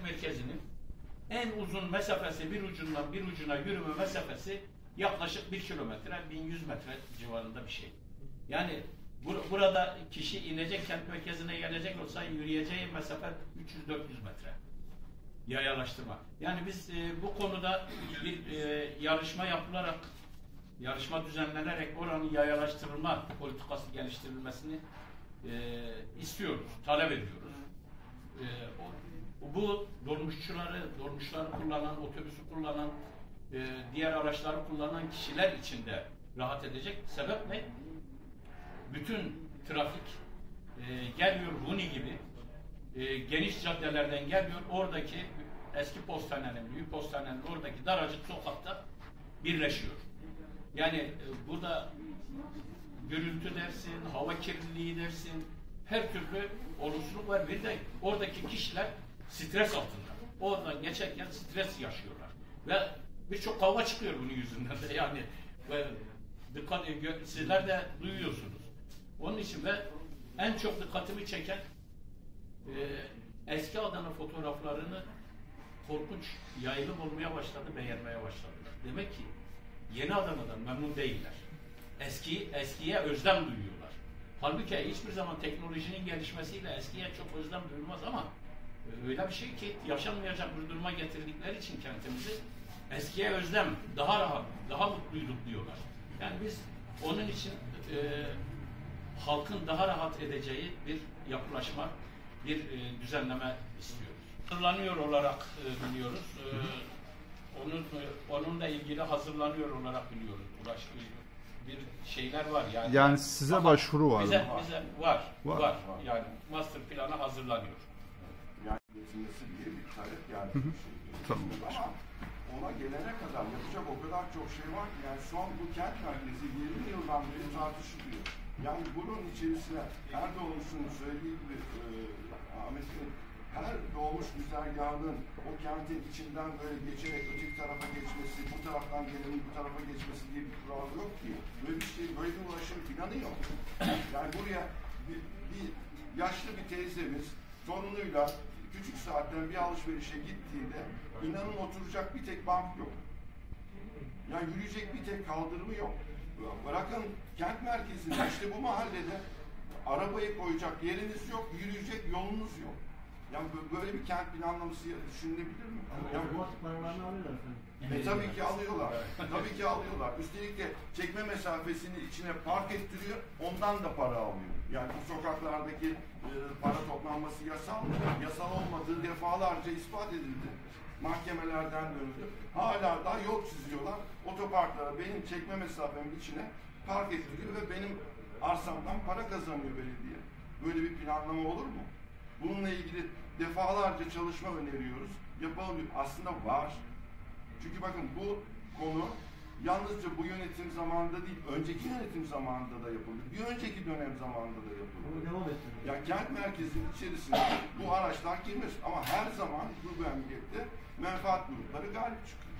merkezinin en uzun mesafesi bir ucundan bir ucuna yürüme mesafesi yaklaşık 1 kilometre, 1100 metre civarında bir şey. Yani burada kişi inecek, kent merkezine gelecek olsa yürüyeceği mesafe 300-400 metre. Yayalaştırma. Yani biz bu konuda bir yarışma yapılarak, yarışma düzenlenerek oranın yayalaştırılma politikası geliştirilmesini istiyoruz, talep ediyoruz. Bu dolmuşları kullanan, otobüsü kullanan, diğer araçları kullanan kişiler için de rahat edecek. Sebep ne? Bütün trafik geliyor Huni gibi geniş caddelerden geliyor. Oradaki eski postanenin, büyük postanenin oradaki daracık sokakta birleşiyor. Yani burada gürültü dersin, hava kirliliği dersin, her türlü olumsuzluk var. Bir de oradaki kişiler stres altında. Oradan geçerken stres yaşıyorlar. Ve birçok kavga çıkıyor bunun yüzünden de yani. Ve dikkat, sizler de duyuyorsunuz. Onun için ve en çok dikkatimi çeken eski Adana fotoğraflarını korkunç yayılım olmaya başladı, beğenmeye başladılar. Demek ki yeni Adana'dan memnun değiller. Eskiye özlem duyuyorlar. Halbuki hiçbir zaman teknolojinin gelişmesiyle eskiye çok özlem duyulmaz ama öyle bir şey ki yaşanmayacak bir duruma getirdikleri için kentimizi eskiye özlem, daha rahat, daha mutluyduk diyorlar. Yani biz onun için halkın daha rahat edeceği bir yapılaşma, bir düzenleme istiyoruz. Hazırlanıyor olarak biliyoruz. Onunla ilgili hazırlanıyor olarak biliyoruz. Bir şeyler var yani. Yani size başvuru var. Bize var. Yani master planı hazırlanıyor. Yani üretilmesi diye bir talep geldi. Tamam. Ama ona gelene kadar yapacak o kadar çok şey var ki yani son bu kent merkezi 20 yıldan beri tartışılıyor. Yani bunun içerisine her doğmuşun söylediği gibi Ahmet'in her doğmuş güzergahının o kentin içinden böyle geçerek öteki tarafa geçmesi, bu taraftan gelenin bu tarafa geçmesi diye bir kural yok ki. Böyle bir şey, böyle bir ulaşım planı yok. Yani buraya bir yaşlı bir teyzemiz torunuyla küçük saatten bir alışverişe gittiğinde inanın oturacak bir tek bank yok. Yani yürüyecek bir tek kaldırımı yok. Bırakın kent merkezinde işte bu mahallede arabayı koyacak yeriniz yok, yürüyecek yolunuz yok. Yani böyle bir kent planlaması düşünülebilir mi? Yani tabii ki alıyorlar. Tabii ki alıyorlar. Üstelik de çekme mesafesini içine park ettiriyor, ondan da para alıyor. Yani bu sokaklardaki para toplanması yasal mı? Yasal olmadığı defalarca ispat edildi. Mahkemelerden dönüldü. Hala da yol çiziyorlar. Otoparklara benim çekme mesafemin içine park ettiriyor ve benim arsamdan para kazanıyor belediye. Böyle bir planlama olur mu? Bununla ilgili defalarca çalışma öneriyoruz. Yapalım. Aslında var. Çünkü bakın bu konu yalnızca bu yönetim zamanında değil, önceki yönetim zamanında da yapıldı. Bir önceki dönem zamanında da yapıldı. Ya kent merkezinin içerisinde bu araçlar girmez ama her zaman bu memlekette menfaat grupları galip çıkıyor.